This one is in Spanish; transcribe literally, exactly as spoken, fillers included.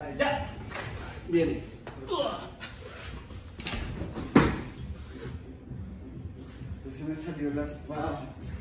Allá. Bien. Ya se me salió la espada.